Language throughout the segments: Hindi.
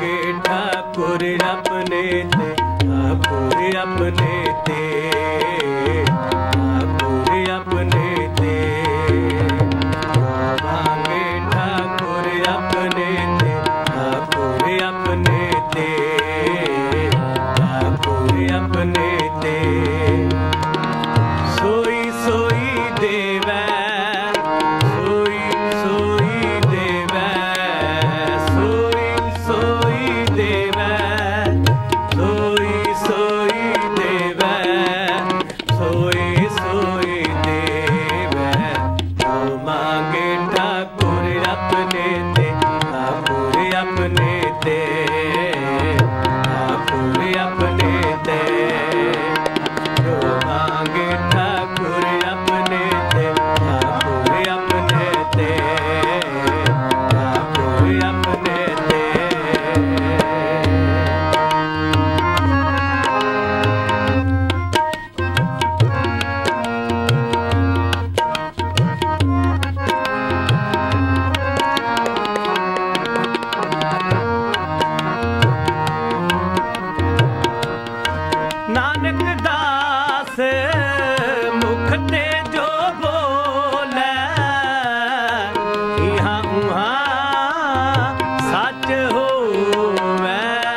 मांगे ठाकुर अपने ते, ठाकुर अपने ते, ठाकुर अपने ते। मांगे ठाकुर अपने ते, ठाकुर अपने ते, ठाकुर अपने ते। सोई सोई देवै, सोई सोई देवै, सोई सोई देवै, सोई सोई देवै, सोई सोई देवै। ओ मांगे ठाकुर अपने ते, ठाकुर अपने ते, ठाकुर अपने ते। ओ मांगे ठाकुर अपने ते, ठाकुर अपने ते, ठाकुर अपने ते। नानक दास मुख ते जो बोले, इहाँ उहाँ सच होवे।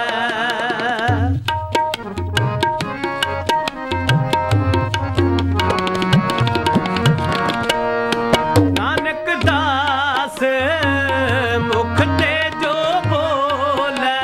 नानक दास मुख ते जो बोले,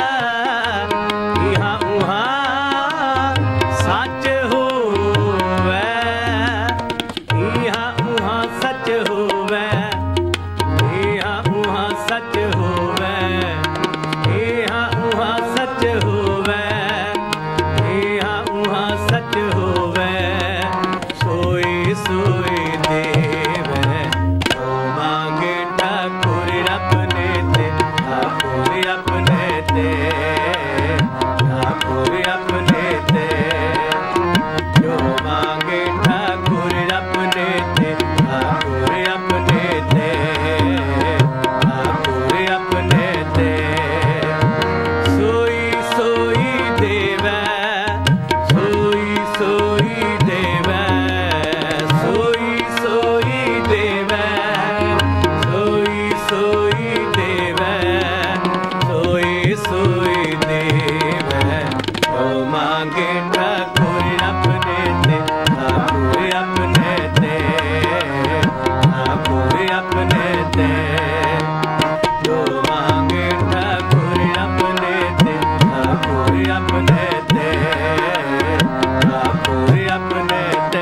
इहाँ उहाँ सच होवे, इहाँ उहाँ सच होवे, इहाँ उहाँ सच होवे, इहाँ उहाँ सच होवे, इहाँ उहाँ सच होवे। सोई सोई देवै, ओ मांगे ठाकुर अपने ते, ठाकुर अपने ते, ठाकुर अपने ते। जो मांगे ठाकुर अपने ते, ठाकुर अपने ते, ठाकुर अपने ते। सोई सोई देवै, सोई सोई देवै, सोई सोई देवै, सोई सोई देवै, सोई सोई देवै। ओ मांगे ठाकुर अपने ते, ठाकुर अपने ते, ठाकुर अपने ते। जो मांगे ठाकुर अपने ते, ठाकुर अपने ते, ठाकुर अपने ते।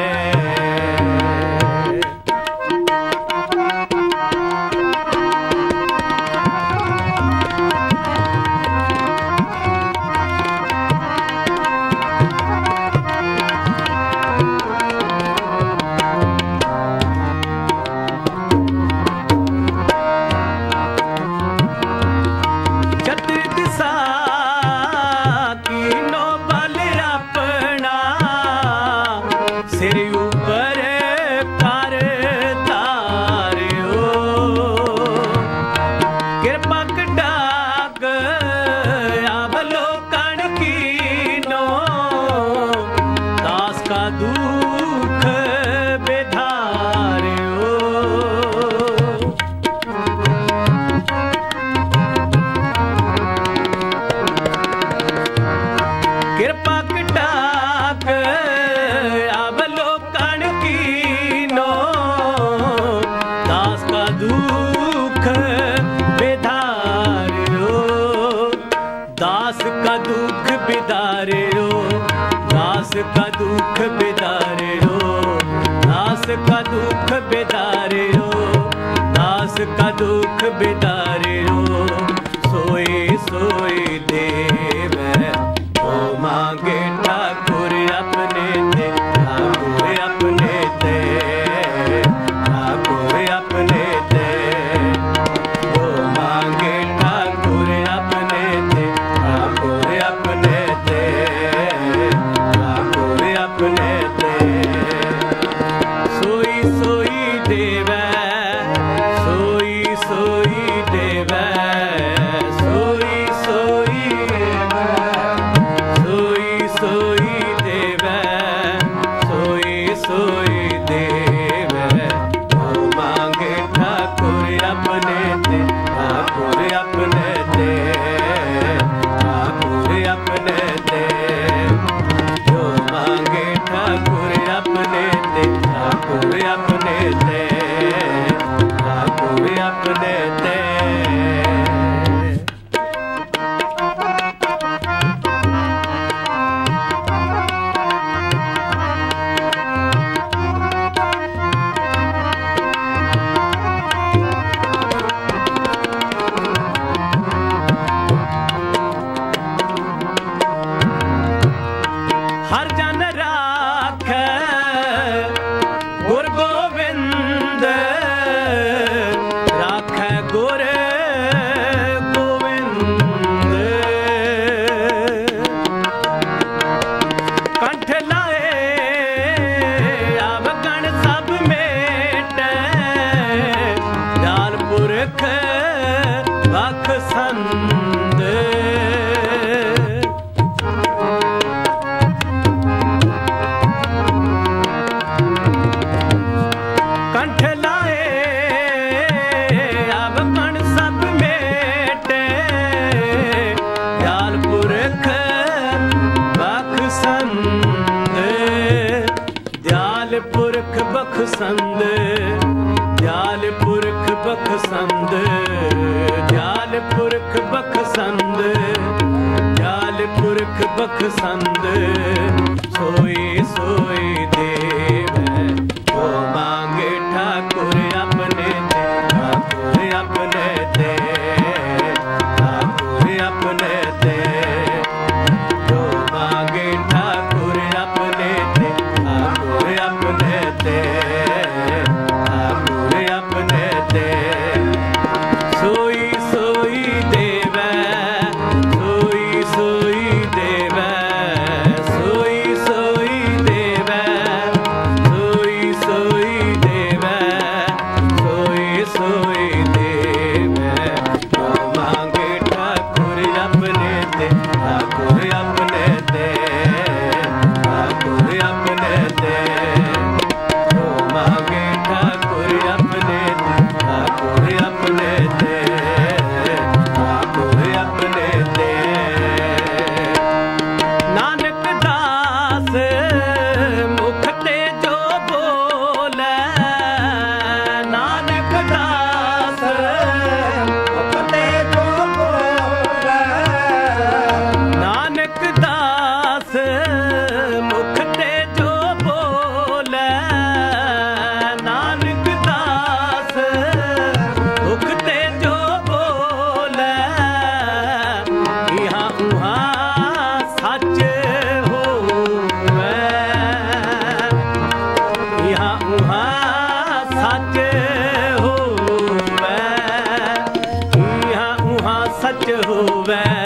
चत दिशा कीनो बल अपना, सिर ऊपर कर तारियो। कृपा कटाक अवलोकन कीनो, दास का दुख बेधारियो। कृपा कटाक अवलोकन कीनो, दास का दुख बेधारियो। दास का दुख बेदारियो, दास का दुख बेदारियो, दास का दुख बेदारियो, दास का दुख बेदारियो। सोई सोई देवै, ओ मांगे ठाकुर अपने ते, ठाकुर अपने ते, ठाकुर अपने ते। ओ मांगे ठाकुर अपने ते, ठाकुर अपने ते, ठाकुर अपने ते। सोई सोई देवै, सोई सोई बखसंद कंठ लाए अब कण सब मेटे दयाल पुरख बखसंद दयाल पुरख बखसंद दयाल पुरख बखसंद दयाल पुरख बखसंद दयाल पुरख बखसंद सोई सोई देव वो मांगे ठाकुर अपने ते ठाकुर अपने ते ठाकुर अपने ते वो मांगे ठाकुर अपने ते ठाकुर अपने ते ठाकुर अपने ते सोई सोई देव सोई सोई देव सोई सोई देव सोई सोई देव सोई सोई देव वो मांगे ठाकुर अपने ते ठाकुर अपने ते ठाकुर अपने ते वो मांगे ठाकुर अपने ते ठाकुर अपने ते ठाकुर अपने ते नानक दास मुख ते जो बोले नानक दास मुख ते जो बोले नानक दास मुख ते जो बोले नानक दास मुख ते जो बोले यहाँ उहाँ सच होवे यहाँ उहाँ सच होवे यहाँ उहाँ सच होवे